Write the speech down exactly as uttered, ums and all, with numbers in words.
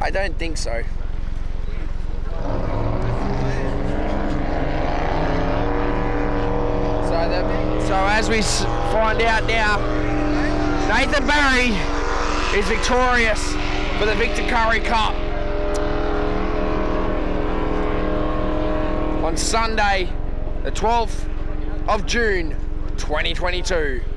I don't think so. So, the, so as we s find out now, Nathan Barry is victorious for the Victor Curry Cup on Sunday, the twelfth of June, twenty twenty-two.